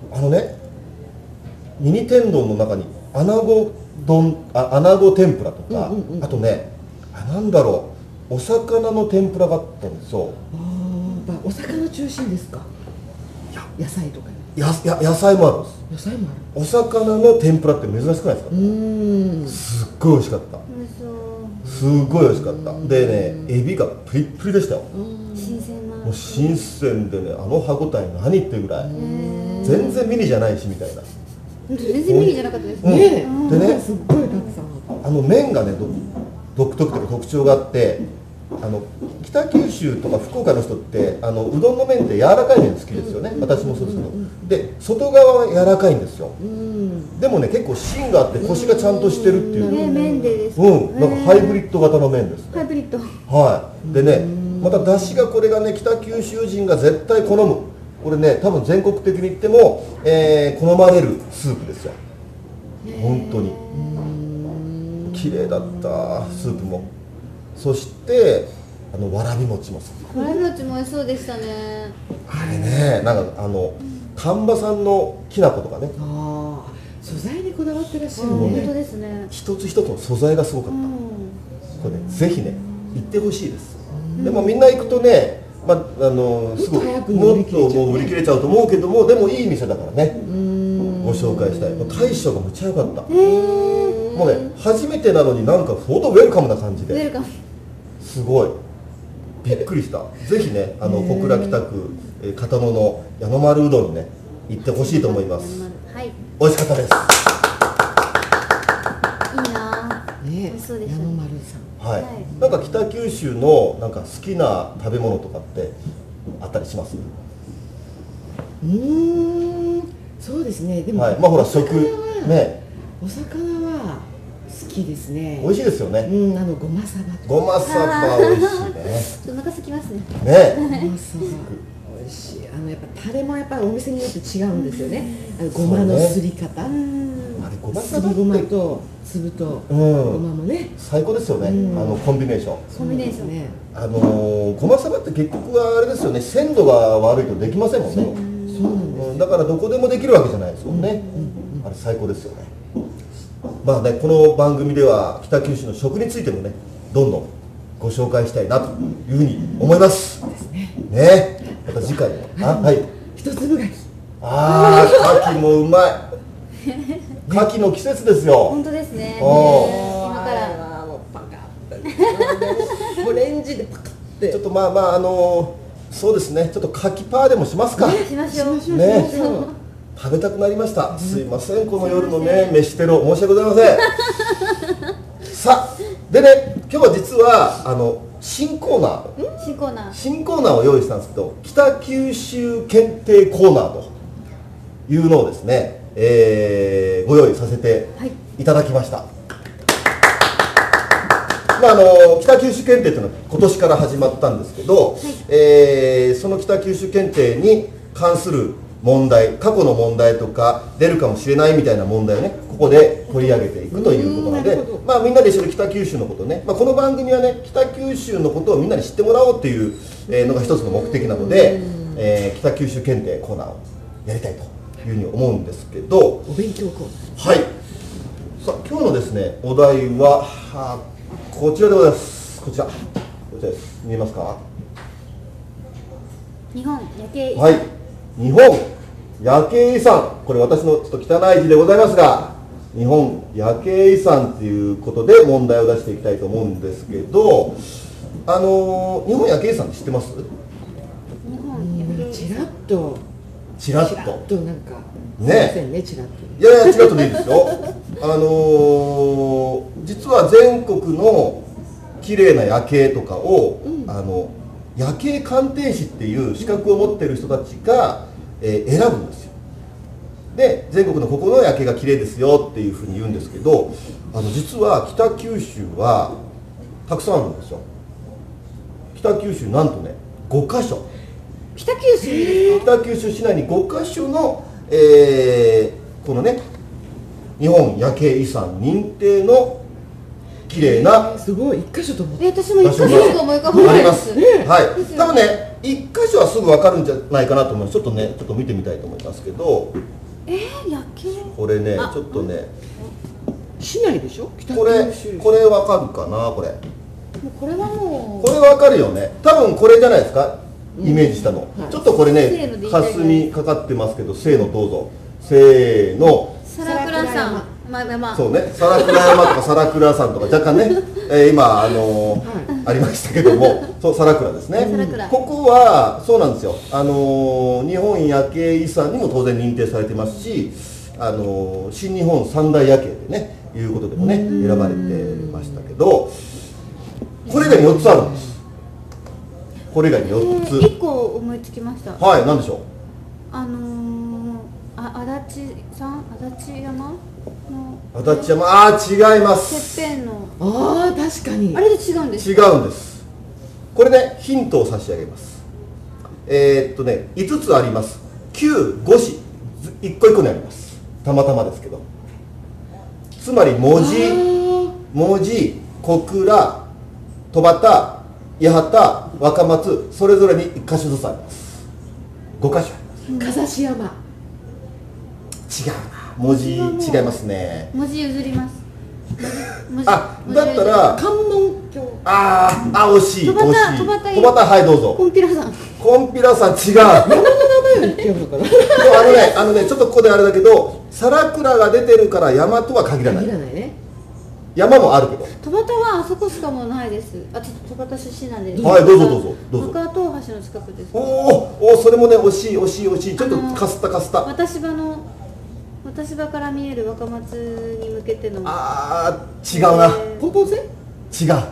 ミニ天丼の中に穴子天ぷらとか、あとね、なんだろう、お魚の天ぷらがあったんですよ。 お魚中心ですか。野菜とか野菜もあるんです。 野菜もある。 お魚の天ぷらって珍しくないですか。すっごい美味しかった。すっごい美味しかった。でね、エビがプリップリでしたよ。 新鮮な。 もう新鮮でね、歯ごたえ何っていうぐらい、全然ミニじゃないしみたいな。 全然ミニじゃなかったですね。 でね、 すっごいたくさん。 麺がね独特というか特徴があって、北九州とか福岡の人ってうどんの麺って柔らかい麺好きですよね。私もそうですけど、で外側は柔らかいんですよ。でもね、結構芯があってコシがちゃんとしてるっていう、 麺でです。 なんかハイブリッド型の麺ですね。 ハイブリッド。 はい。でね、また出汁がこれがね、北九州人が絶対好む、これね、多分全国的に言っても、好まれるスープですよ。本当に綺麗だったスープも。そしてわらび餅もわらび餅も美味しそうでしたね。 あれね、なんか丹波産のきな粉とかね、 素材にこだわってらっしゃる本ね。 当ですね。 一つ一つの素材がすごかった。これね、ぜひね行ってほしいです。でもみんな行くとね、すごいもっともう売り切れちゃうと思うけども、でもいい店だからね、ご紹介したい。大将がむちゃ良かった。もうね、初めてなのになんか相当ウェルカムな感じで、 ウェルカム。 すごいびっくりした。ぜひね、小倉北区片野の矢野丸うどんにね行ってほしいと思います。 はい。 美味しかったです。 いいな。美味しそうです。 矢野丸さん。 はい。なんか北九州のなんか好きな食べ物とかってあったりします？ そうですね。でも、 はい。まあほら食ね。 お魚は好きですね。 美味しいですよね。 ごまさばとか。 ごまさば美味しいね。 ちょっとお腹空きますね。 ね。 ごまさば美味しい。やっぱタレもやっぱりお店によって違うんですよね。ごまのすり方。あれごまさばすりごまと粒とごまもね。 最高ですよね。コンビネーション。 コンビネーションね。 ごまさばって結局はあれですよね。鮮度が悪いとできませんもんね。 そうなんです。 だからどこでもできるわけじゃないですもんね。あれ最高ですよね。まあね、この番組では北九州の食についてもね、どんどんご紹介したいなというふうに思います。ね、また次回も。はい。 一粒牡蠣。 ああ、牡蠣もうまい。牡蠣の季節ですよ。 本当ですね。 今からもうパカッとオレンジでパカッて。 ちょっとまあそうですね。ちょっと牡蠣パーでもしますか。 しましょう。 ね。食べたくなりました。すいません、この夜のね飯テロ申し訳ございません。さあ、でね、今日は実は新コーナー、新コーナーを用意したんですけど、北九州検定コーナーというのをですね、ご用意させていただきました。北九州検定というのは今年から始まったんですけど、その北九州検定に関する問題、過去の問題とか出るかもしれないみたいな問題をね、ここで取り上げていくということなので、みんなで一緒に北九州のことね、この番組はね、北九州のことをみんなに知ってもらおうというのが一つの目的なので、北九州検定コーナーをやりたいというふうに思うんですけど、 お勉強コーナー。 はい。さあ、今日のですね、お題はこちらでございます。こちらです。見えますか？ 日本夜景遺産。 はい。日本夜景遺産、これ私のちょっと汚い字でございますが、日本夜景遺産ということで問題を出していきたいと思うんですけど、日本夜景遺産って知ってます？ 日本夜景遺産。 ちらっとなんかね、 すいませんね、ちらっと。 いやいや、ちらっとでいいですよ。実は全国の綺麗な夜景とかを、夜景鑑定士っていう資格を持ってる人たちが、選ぶんですよ。で、全国のここの夜景が綺麗ですよっていうふうに言うんですけど、実は北九州はたくさんあるんですよ。北九州なんとね、5カ所。 北九州ですか？ 北九州市内に5カ所の、このね、日本夜景遺産認定の綺麗なすごい、一箇所と思って。 私も一箇所しか思い浮かばあないでります。 す。 はい。多分ね、1箇所はすぐ分かるんじゃないかなと思います。ちょっと見てみたいと思いますけど、 夜景。 これね、ちょっとね、 市内でしょ？北これ九州。 分かるかな、これ。 これはもこれ分かるよね。多分これじゃないですか、イメージしたの。ちょっとこれせーので言ね、 いたい霞かかってますけど、せーのどうぞ。せーの。 皿倉さん。 そうね、皿倉山とか皿倉さんとか若干ね、今ありましたけども、そう皿倉ですね。ここはそうなんですよ。日本夜景遺産にも当然認定されてますし、新日本三大夜景でねいうことでもね選ばれてましたけど、これ以外に4つあるんです。これ以外に4つ。 1個思いつきました。 はい、何でしょう。 足立さん、足立山の足立山、違います。 てっぺんの。 確かに。 あれで違うんです違うんです。これね、ヒントを差し上げます。5つあります。旧五市、一個一個にあります。たまたまですけど。つまり門司、小倉、戸畑、八幡、若松、それぞれに1箇所ずつあります。5箇所あります。 風し山。 違うな、文字違いますね。 文字譲ります。 だったら関門橋。 惜しい。 戸畑、 はい、どうぞ。 コンピラさん。 コンピラさん、違う。 山の名前を言ってやるのかな。 ちょっとここであれだけど、皿倉が出てるから山とは限らない。 限らないね。 山もあるけど。 戸畑はあそこしかもうないです。ちょっと戸畑出身なんで。 はい、どうぞ。 中東橋の近くです。 それもね、惜しい。ちょっとかすった。 私場から見える若松に向けての。 違うな。 ポンポン線？ 違う。 若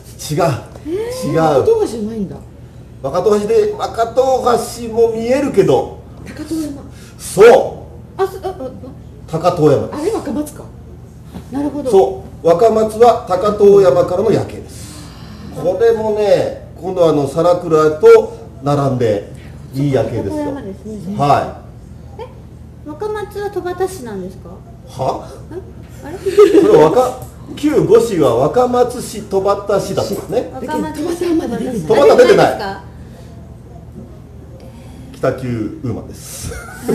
東橋じゃないんだ。 若東橋も見えるけど。 高遠山。 そう。高遠山。 あれ若松か。 なるほど。 そう。若松は高遠山からの夜景です。これもね、今度は皿倉と並んでいい夜景ですよ。はい。 若松は戸畑市なんですか？あれ？ これ旧五市は若松市、戸畑市だったんですね。 若松市、 戸畑まだ出てない。 戸畑出てない。 北九ウーマンです。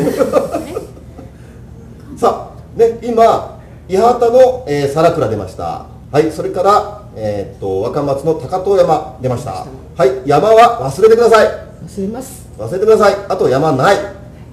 さあね、今八幡の、皿倉出ました。はい、それから若松の高遠山出ました。はい、山は忘れてください。 忘れます。 忘れてください。あと山ない。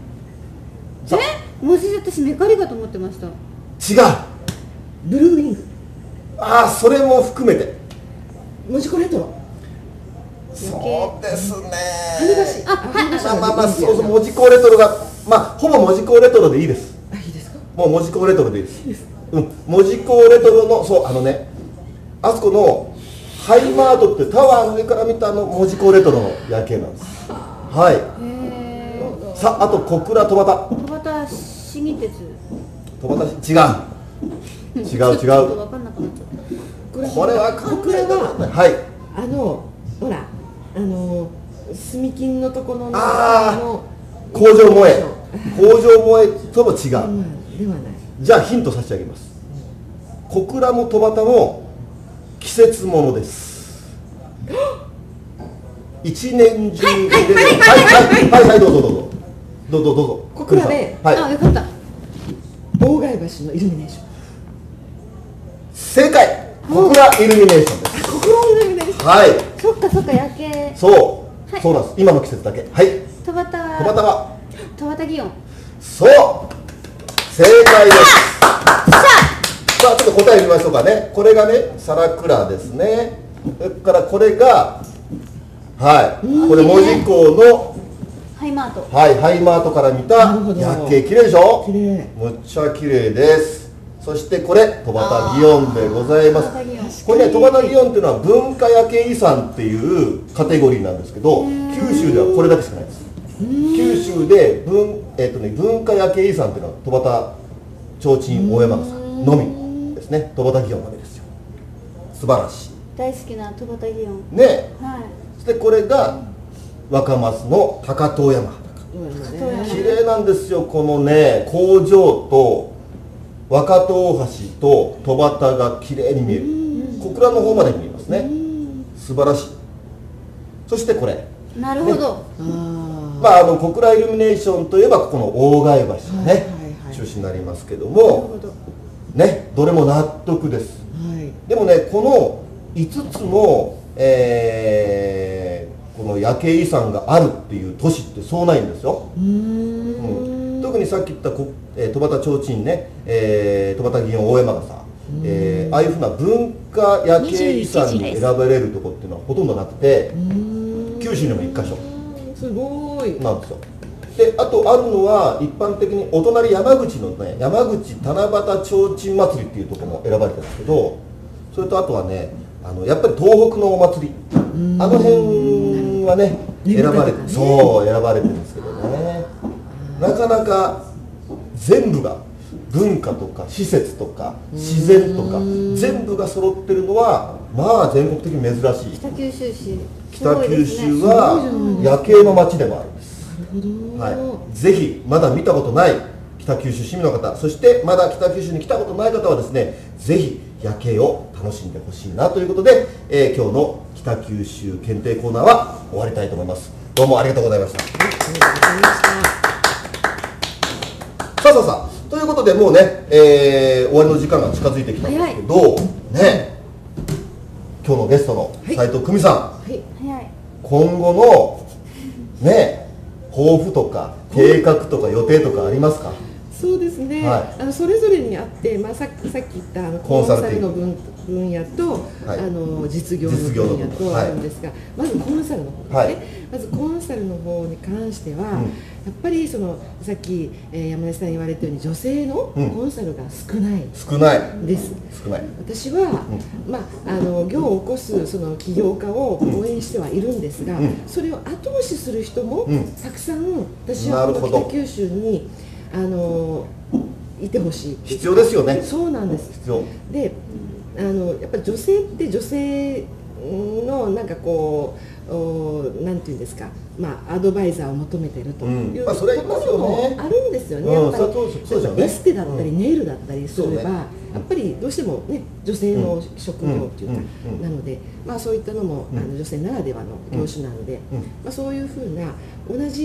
文字私メカリかと思ってました。 違う。 ブルーウィング。 ああ、それも含めて。 文字コレトロ。 そうですね。 あ、はい。 そうそう、文字工レトロが、ほぼ文字工レトロでいいです。 あ、いいですか。 もう文字工レトロでいいです。文字工レトロの、そう、あそこのハイマートってタワーの上から見た文字工レトロの夜景なんです。はい。さあ、あと小倉戸端。 戸端市議鉄。 戸端、違う。 ちょっと分かんなくなっちゃった。 これは小倉は、 はい。 ほら、住金のところの工場萌えとも違う。 ではない。 じゃあヒント差し上げます。小倉も戸端も季節ものです。一年中出てる。はい、どうぞ。 小倉で、 あ、よかった。 大貝橋のイルミネーション。 正解。小倉イルミネーションです。 小倉イルミネーション。 はい。 そっか夜景。 そうなんです。今の季節だけ。はい。 戸端は戸端祇園。 そう。正解です。さあ、ちょっと答え見ましょうかね。これがね、皿倉ですね。それからこれが、はい。これ門司港のハイマート。 はい、ハイマートから見た夜景、綺麗でしょ。 綺麗。 むっちゃ綺麗です。そしてこれ戸端祇園でございます。これね、戸端祇園っていうのは文化夜景遺産っていうカテゴリーなんですけど、九州ではこれだけしかないです。九州で文化夜景遺産っていうのは戸端提灯大山笠のみですね。戸端祇園だけですよ。素晴らしい。 大好きな戸端祇園。 ね。 はい。 そしてこれが若松の高遠山。綺麗なんですよ。このね、工場と若戸大橋と戸端が綺麗に見える。小倉の方まで見えますね。素晴らしい。そしてこれ。 なるほど。 小倉イルミネーションといえばここの大貝橋がね、中心になりますけども、ね、どれも納得です。でもね、この5つの、この夜景遺産があるっていう都市ってそうないんですよ。特にさっき言った戸端提灯ね、戸端祇園大山笠、ああいうふうな文化夜景遺産に選ばれるところっていうのはほとんどなくて、九州にも1カ所すごいなんですよ。で、あとあるのは一般的にお隣山口のね、山口七夕提灯祭りっていうところも選ばれてるんですけど、それとあとはね、やっぱり東北のお祭り、あの辺はね選ばれて、選ばれてるんですけどね、なかなか全部が文化とか施設とか自然とか全部が揃ってるのは全国的に珍しい。 北九州市。 北九州は夜景の街でもあるんです。はい、ぜひまだ見たことない北九州市民の方、そしてまだ北九州に来たことない方はですね、ぜひ夜景を楽しんでほしいなということで、今日の北九州検定コーナーは終わりたいと思います。どうもありがとうございました。さあということで、もうね、終わりの時間が近づいてきたんですけどね、今日のゲストの斉藤久美さん、今後のね、抱負とか計画とか予定とかありますか？ そうですね、それぞれにあって、さっき言ったコンサルの分野と、実業の分野とあるんですが、まずコンサルの方ですね。まずコンサルの方に関しては、やっぱりさっき山根さん言われたように女性のコンサルが少ないです。私は、業を起こす起業家を応援してはいるんですが、それを後押しする人もたくさん私は北九州にいてほしい。 必要ですよね。 そうなんです。 必要で、やっぱり女性って女性のなんかこうなんていうんですか、アドバイザーを求めてるというところもあるんですよね。やっぱりエステだったりネイルだったりすれば、やっぱりどうしてもね、女性の職業っていうか、なので、そういったのも女性ならではの業種なので、そういうふうな同じ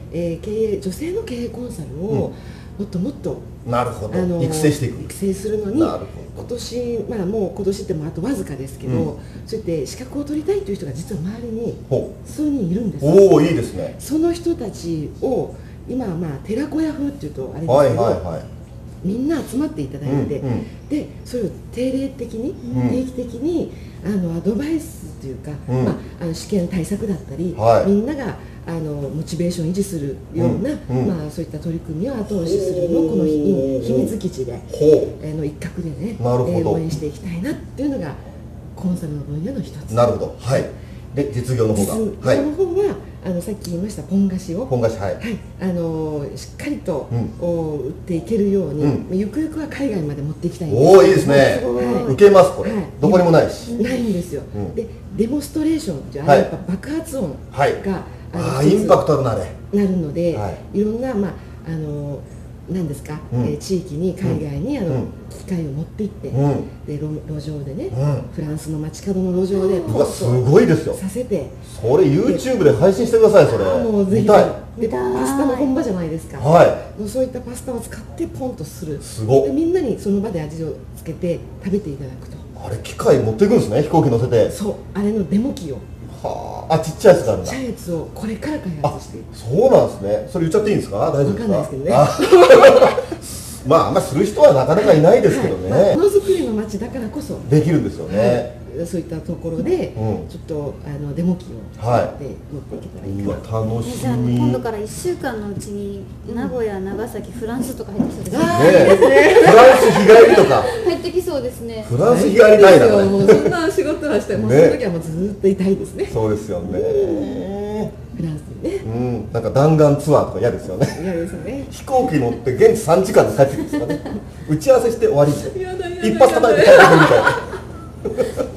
女性の経営コンサルをもっともっと、 なるほど、育成していく、 育成するのに、 なるほど、 今年、まあ、もう今年ってもあとわずかですけど、そうやって資格を取りたいという人が実は周りに数人いるんです。 おお、いいですね。 その人たちを今、まあ、寺子屋風っていうとあれですけど、みんな集まっていただいて、でそれを定例的に、定期的にアドバイスというか、まあ、試験対策だったり、みんながモチベーション維持するような、まあ、そういった取り組みを後押しするのをこの秘密基地で一角でね、応援していきたいなっていうのがコンサルの分野の一つ。 なるほど、はい。で実業の方が、 実業の方はさっき言いましたポン菓子を、しっかりと、売っていけるように、ゆくゆくは海外まで持っていきたいんです。 おお、いいですね。受けますこれ。どこにもないし。 ないんですよ。でデモンストレーションっていうやっぱ爆発音がインパクトあるなあれ。 なるので、いろんなまあ何ですか、地域に海外に機械を持って行って、で路上でね、フランスの街角の路上でポンとすごいですよ。 させて、 それ YouTube で配信してください。それもうぜひ。でパスタの本場じゃないですか。そういったパスタを使ってポンとする。 すごい。 みんなにその場で味をつけて食べていただくと。 あれ機械持っていくんですね、飛行機乗せて。 そう、あれのデモ機を。 はあ、ちっちゃいやつがあるんだ。 ちっちゃいやつをこれから開発している。 そうなんですね。それ言っちゃっていいんですか？大丈夫ですか？ わかんないですけどね。 まああんまりする人はなかなかいないですけどね。 ものづくりの街だからこそできるんですよね。 そういったところでちょっとデモ機を使って持っていけたらいいかな。 楽しみ。 じゃあ今度から1週間のうちに名古屋、長崎、フランスとか入ってきそうですね。 フランス日帰りとか入ってきそうですね。 フランス日帰りないな。 もうそんな仕事はして、もうその時はもうずっといたいですね。 そうですよね。 フランスにね。 なんか弾丸ツアーとか嫌ですよね。 嫌ですね。 飛行機乗って現地3時間で帰ってくるんですかね。打ち合わせして終わりで一発叩いて帰ってくるみたいな。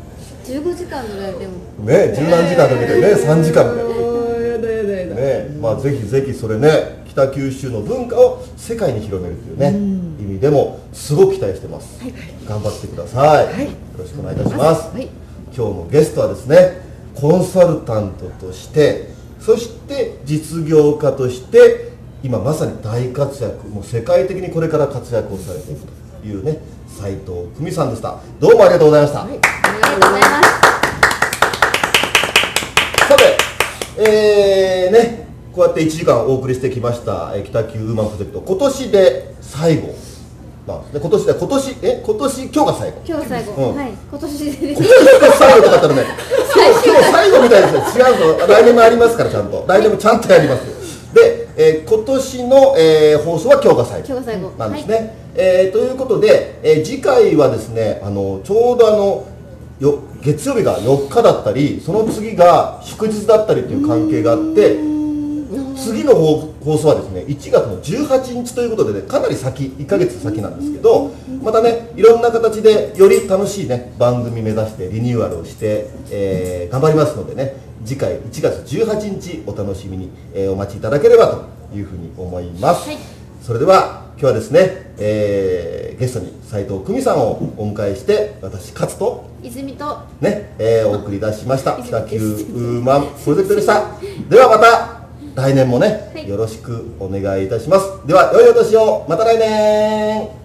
15時間ぐらいでもね、十何時間かけてね、3時間みたいな。 やだ。 ね、まあぜひぜひそれね、北九州の文化を世界に広めるというね、意味でもすごく期待してます。頑張ってください。よろしくお願いいたします。今日のゲストはですね、コンサルタントとして、そして実業家として今まさに大活躍、もう世界的にこれから活躍をされていくというね、斉藤久美さんでした。どうもありがとうございました。 ありがとうございます。 さて、ね、こうやって1時間お送りしてきました北九ウーマンプロジェクト、今年で最後なんですね。今年今日が最後。 今日最後、はい、今年で最後とかだったらね、今日最後みたいですよ。違うの、来年もありますから、ちゃんと来年もちゃんとやります。で、今年の、放送は今日が最後なんですね。ということで、次回はですね、ちょうど月曜日が4日だったり、その次が祝日だったりという関係があって、次の放送はですね、1月の18日ということでね、かなり先、1ヶ月先なんですけど、またね、いろんな形でより楽しいね、番組目指してリニューアルをして、頑張りますのでね、次回1月18日お楽しみに、お待ちいただければというふうに思います。それでは今日はですね、ゲストに斉藤久美さんをお迎えして、私勝と泉とね、お送り出しました北九ウーマンプロジェクトでした。ではまた来年もね、よろしくお願いいたします。では良いお年を。また来年。